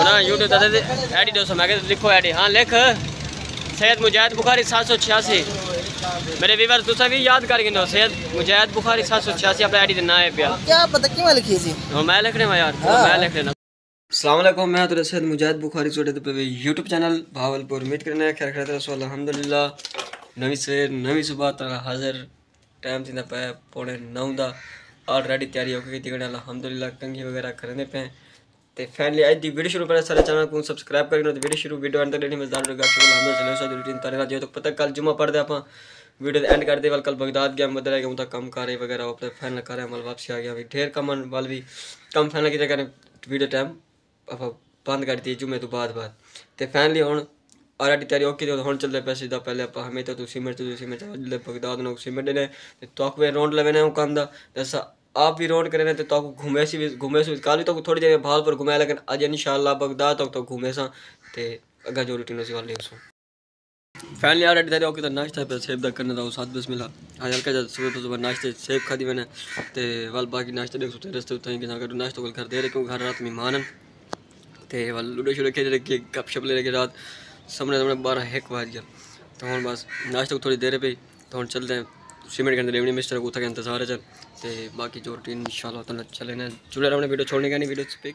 ना यूट्यूब दादा एडी दोस्तों मैं लिखो एडी हाँ लिख सैयद मुजाहिद बुखारी 786 मेरे व्यूअर्स दूसरा भी याद कर गिनो सैयद मुजाहिद बुखारी 786 अपना आईडी देना है प्यार क्या पता क्यों लिखी थी मैं लिखने में यार मैं लिख लेना। अस्सलाम वालेकुम मैं तो सैयद मुजाहिद बुखारी छोटे पे यूट्यूब चैनल भावलपुर उम्मीद करना है खैर खैर अल्हम्दुलिल्लाह नवी सवेर नवी सुबह तरह हाजिर टाइम थी पे 8:45 दा ऑलरेडी तैयारी हो गई थी अल्हम्दुलिल्लाह कंघी वगैरह करने पे ते फैमिली आज दी वीडियो शुरू पर सारे चैनल को सब्सक्राइब करना तो वीडियो एंड तक देखनी मजेदार होगा शुरू रूटीन तरह जो तो पता कल जुम्मा पढ़ दे अपन वीडियो एंड कर दे वाल कल बगदाद गया मदर है कि कम कर वगैरह अपने फैन कर मल वापसी आ गया भी ढेर कम वाल भी कम फैन की जगह वीडियो टाइम बंद कर दी जुम्मे तो बाद तो फैनली हूँ ऑलरेडी तैयारी ओके हूँ चलते पे सीधा पहले आप हमें तो सीमेंट बगदाद ने सीमेंट ने तो राउंड लेने काम का जैसा आप भी रोड करें तो घूमे सी कल भी तो थोड़ी देर भावलपुर घूमे लेकिन अज इंशाअल्लाह बगदाद तक तो घूमे सा तो अगर जो रूटीन सी वाले फैमिली ऑलरेडी तैयारी ओके तो नाश्ता पे सेब तक करने था साथ बस मिला आज हल्का सुबह नाश्ते सेब खादी मैंने तो वाल बाकी नाश्ते देख सकते रस्ते उतर नाश्ता को घर दे रहे क्योंकि घर रात मेहमान तो वाल लूडो शूडो खेल रखे गप शप ले रखे रात सामने 12-1 बज गया तो हम बस नाश्ते को थोड़ी देर पे तो हम चलते हैं सीमेंट के अंदर रेवनी मिस्टर को उठा इंतजार है तो बाकी जो रूटीन इंशाल्लाह तो चले ना जुड़े रहो वीडियो छोड़ने का नहीं वीडियो पे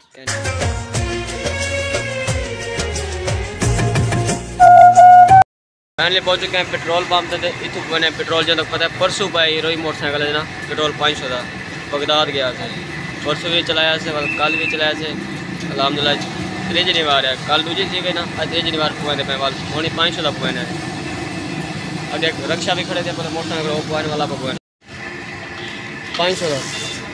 फाइनली पहुंच चुके हैं पेट्रोल पंप से इतु मैंने पेट्रोल जो पता है परसों पाई रोई मोटरसाइकिल है ना पेट्रोल 500 का बगदाद गया था परसों भी चलाया से कल भी चलाया से अल्हम्दुलिल्लाह त्रीजी बार है कल दूजी थी गई ना आज त्रीजी बार पुआने पे वाल होनी 500 का पुआने अगे रक्षा भी खड़े थे पर मोटरसाइकिल वो पुआने वाला पुआने 500 का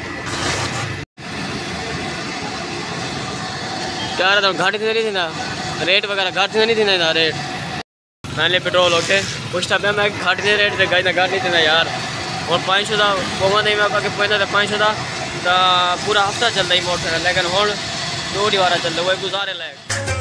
क्या रहा था घाटी थी नहीं थी ना रेट वगैरह घाटी नहीं थी ना रेट मैंने पेट्रोल ओके कुछ टाइम मैं घाट दे रेट से गई ना घाट नहीं थी ना यार और 500 का पोवा नहीं मैं आगे पहुँचा था 500 का तो पूरा हफ्ता चलता ही मोटरसाइकिल लेकिन हूँ 2 बार चलता वो गुजारे लायक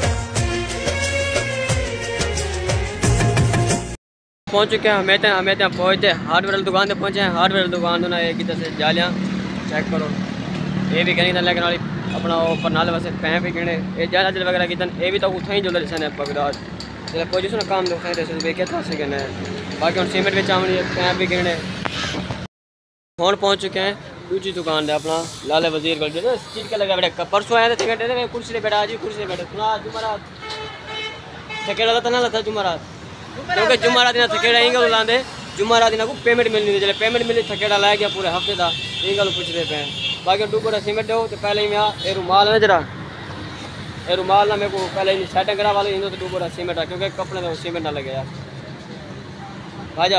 पहुँच चुके हैं हमें तो पहुँचते हार्डवेयर दुकान पर पहुँचे हैं हार्डवेयर दुकान तो ना एक ही तरह से जालियाँ चेक करो ये भी कहनी था लेकिन वाली अपना ऊपर नाले वास्ते पैं भी गिने ये जाल वगैरह की ये भी तो उठा ही जो लसन बगदाद जब पहुँचे ना काम तो क्या था कहना है बाकी हम सीमेंट में चावल पैं भी गिने फोन पहुँच चुके हैं दूसरी दुकान है अपना लाले वजीर को चीज के लगा बैठे परसों आए थे कुर्सी से बैठा आज कुर्सी से बैठे सुना जुमारात थकेड़ा था ना था जुमारात क्योंकि जुमारात दिन थकेड़ा ही गल लाते जुमारात दिन को पेमेंट मिलनी थी जब पेमेंट मिली थकेड़ा लाया गया पूरे हफ्ते का ये गल पूछते पे बाकी डूबोरा सीमेंट दो तो पहले ही मैं ये रुमाल है जरा ये रुमाल ना मेरे को पहले ही सेटिंग करा वाले तो डूबोरा सीमेंट है क्योंकि कपड़े में सीमेंट ना लगे यार भाजा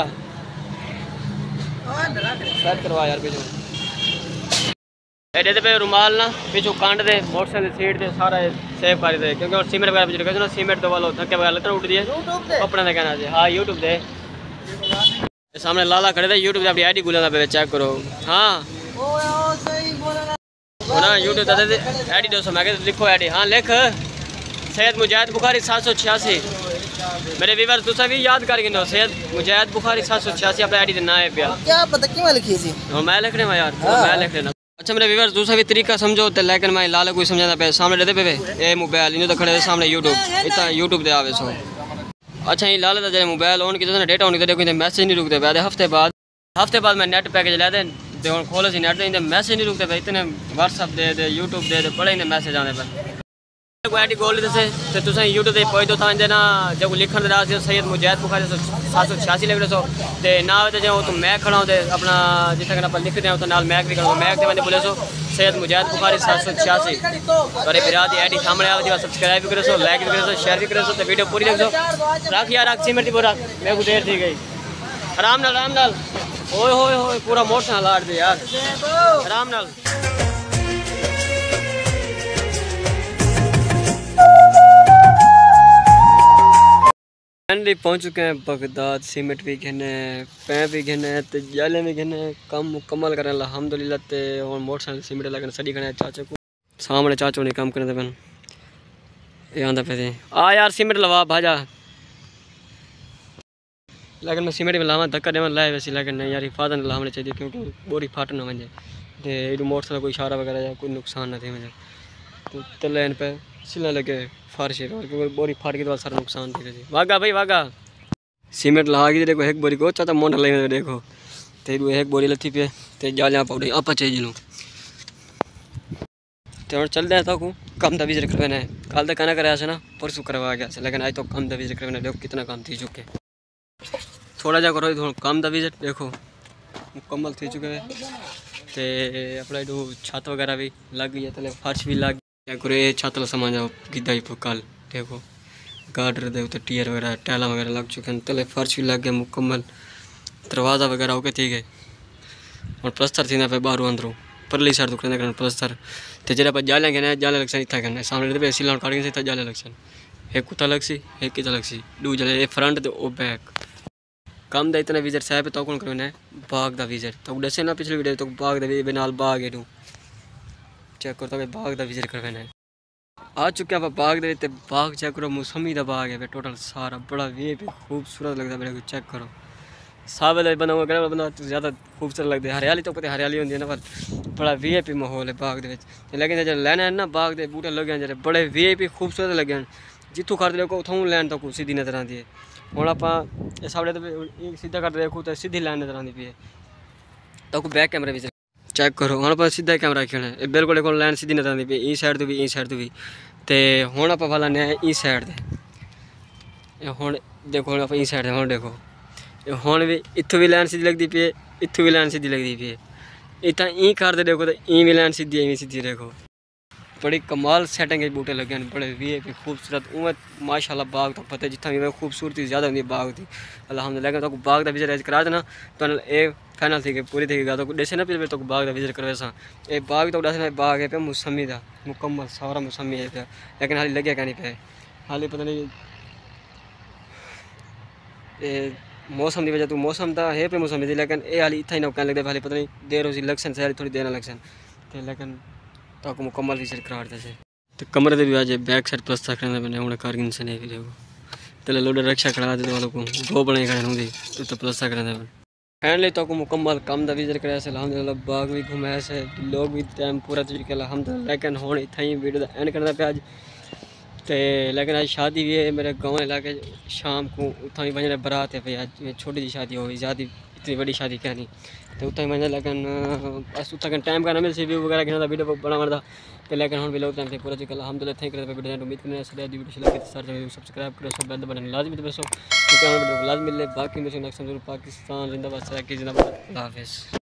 सेट करवा यार पीछू एडे पे रुमाल ना पीछू कांड दे मोटरसाइकिल सीट से सारा सेव कर दे क्योंकि और सीमेंट वगैरह पीछे ना सीमेंट तो वालो धक्के वगैरह लतर उठ दिए कपड़े का कहना है हाँ यूट्यूब दे सामने लाला खड़े थे यूट्यूब अपनी आईडी खुला पे चेक करो हाँ ना यूट्यूब दादा आईडी दोस्तों मैं लिखो आईडी हाँ लिख सैयद मुजाहिद बुखारी 786 मेरे व्यूअर्स दूसरा भी याद कर गिनो सैयद मुजाहिद बुखारी 786 अपना आईडी देना है प्यार क्या पता क्यों लिखी थी मैं लिखने में यार मैं लिख लेना अच्छा मेरे व्यूअर्स दूसरा भी तरीका समझो तो लेकिन मैं लाल कोई समझाना पे सामने रहते पे ये मोबाइल इन तो खड़े सामने यूट्यूब इतना यूट्यूब दे आवे सो अच्छा ये लाल जब मोबाइल ऑन की डेटा ऑन कर देखो मैसेज नहीं रुकते पे हफ्ते बाद मैं नेट पैकेज लेते तो खोलो सी नेट तो मैसेज नहीं रुकते पे इतने व्हाट्सअप दे यूट्यूब दे बड़े इन्हें मैसेज आने पर आईडी गोल से तो यूट्यूब पहुँच दो ना जब लिखन दे सैयद मुजाहिद बुखारी 786 लिख सो तो ना तो जो तुम मैक खड़ा हो अपना जितना आप लिखते हैं तो नाल मैक भी खड़ा मैक से मैंने बोले सो सैयद मुजाहिद बुखारी 786 और फिर आदि आईडी सामने आ सब्सक्राइब भी करो लाइक भी करो शेयर भी करो तो वीडियो पूरी रख सो रख यार रख सीमेंट पूरा मेरे को देर थी गई आराम नाल ओए होए पूरा मोटरसाइकिल लाट दे यार आराम नाल फाइनली पहुँच चुके हैं बगदाद सीमेंट भी घने पैं भी घने तो जाले भी घने कम मुकम्मल करें अल्हम्दुलिल्लाह ते और मोटरसाइकिल सीमेंट लगन सड़ी खड़े चाचे को सामने चाचो ने काम करने पन ये आंदा पे आ यार सीमेंट लवा भाजा लेकिन मैं सीमेंट में लावा धक्का देवन लाए वैसे लेकिन नहीं यार हिफाजत लाने चाहिए क्योंकि बोरी फाट ना वजे तो मोटरसाइकिल कोई इशारा वगैरह या कोई नुकसान ना थे मुझे तो लेन पे सिला लगे फारश और बोरी फाट के बाद सारा नुकसान थे जी वागा भाई वागा सीमेंट लगा के देखो एक बोरी को चाचा मोटर लगे देखो तो एक बोरी लथी पे ते जालियां पाउडे आप चेंज लूँ तो हम चलते हैं तो कम दा विजिट करवाना है कल तक कहना कराया से ना परसों करवा गया से लेकिन आज तो कम दा विजिट करवाना देखो कितना काम थी चुके थोड़ा जा करो थोड़ा कम दा विजिट देखो मुकम्मल थी चुके हैं तो अपना जो छत वगैरह भी लग गई है तले फर्श भी लग गया करो ये छत समा जाओ गिद्दा ही कल देखो गार्डर दे तो टीयर वगैरह टाइला वगैरह लग चुके हैं तले फर्श भी लग गया मुकम्मल दरवाज़ा वगैरह होके ठीक है और प्लस्तर थी ना पे बाहरों अंदरों परली साइड तो करना प्लस्तर तो जरा पर जाले गए जाले लग इतना करना सामने पे सिला काट के जाले लग एक कुत्ता लग सी एक किता लग सी दू जले ये फ्रंट तो ओ बैक कम दा इतना विजिट साहब तो कौन करना है बाग दा विजिट तो दसे ना पिछली वीडियो तो बाग दा नाल बाग है चेक करो तो बाग दा विजिट करवाना है आ चुके हैं बाग दे बाग चेक करो मौसमी दा बाग है टोटल सारा बड़ा वे भी खूबसूरत लगता है मेरे को चेक करो सावल बना हुआ गड़ा बना तो ज़्यादा खूबसूरत लगता है हरियाली तो पता हरियाली होती है ना पर बड़ा वीआईपी माहौल है बाग दे लेकिन जो लैन है ना बाग दे बूटे लगे हैं बड़े वीआईपी खूबसूरत लगे हैं जितों खड़े देखो उतों लैन तो सीधी नजर आती है हम आप सामने तो सीधा कर देखो तो सीधी लाइन नजर आती पी है तो बैक कैमरा भी चेक करो हम आप सीधा कैमरा रखना है बिल्कुल देखो लाइन सीधी नजर आती पी ई साइड तो भी ई साइड तो भी तो हम आप वाला ने ई साइड हम देखो हम आप ई साइड हम देखो हम भी इतों भी लाइन सीधी लगती पी है इतों भी लाइन सीधी लगती पी है इतना ई करते देखो तो ई भी लाइन सीधी है सीधी देखो बड़ी कमाल सेटिंग के बूटे लगे हैं बड़े वी पे खूबसूरत उमें माशाल्लाह बाग तो पता है जितना भी खूबसूरती ज़्यादा होती है बाग की अल्हम्दुलिल्लाह तो बाग का विजिट करा देना तो ये फाइनल थी पूरी थी तो जैसे ना फिर तो बाग का विजिट करवे सा ये बाग तो दस बाग है पे मौसमी का मुकम्मल सारा मौसमी है पे लेकिन हाली लगे क्या नहीं पे हाली पता नहीं मौसम की वजह तो मौसम था है पे मौसम थी लेकिन ये हाली इतना ही ना कहने लगता हाली पता नहीं देर हो लक्षण से थोड़ी देर लक्षण तो लेकिन तो मुकम्मल विजिट करा देते तो कमरे भी आज बैक साइड प्लस्तर करना मैंने उन्हें कारगिन से नहीं देखो तो लोडर रक्षा करा देते वालों को दो बने खड़े होंगे तो प्लस्तर करना है फाइनली तो मुकम्मल कम दा विजिट कराया से अल्हम्दुलिल्लाह बाग भी घुमाया से लोग भी टाइम पूरा तरीके अल्हम्दुलिल्लाह लेकिन हुण इतना ही वीडियो एंड करना पे आज तो लेकिन आज शादी भी है मेरे गाँव इलाके शाम को उतना भी बजने बारात है भाई आज छोटी सी शादी होगी ज़्यादा इतनी बड़ी शादी क्या नहीं तो उतना ही मजा लेकिन बस उतना टाइम का ना मिल सी व्यू वगैरह गिना वीडियो बना था तो लेकिन हम भी लोग टाइम थे पूरा चीज अल्हम्दुलिल्लाह थैंक यू वीडियो उम्मीद करने वीडियो लगे तो सब्सक्राइब करो सब बेल बटन लाजमी दबाओ क्योंकि वीडियो लाजमी मिले बाकी मुझे नेक्स्ट पाकिस्तान जिंदाबाद जिंदाबाद।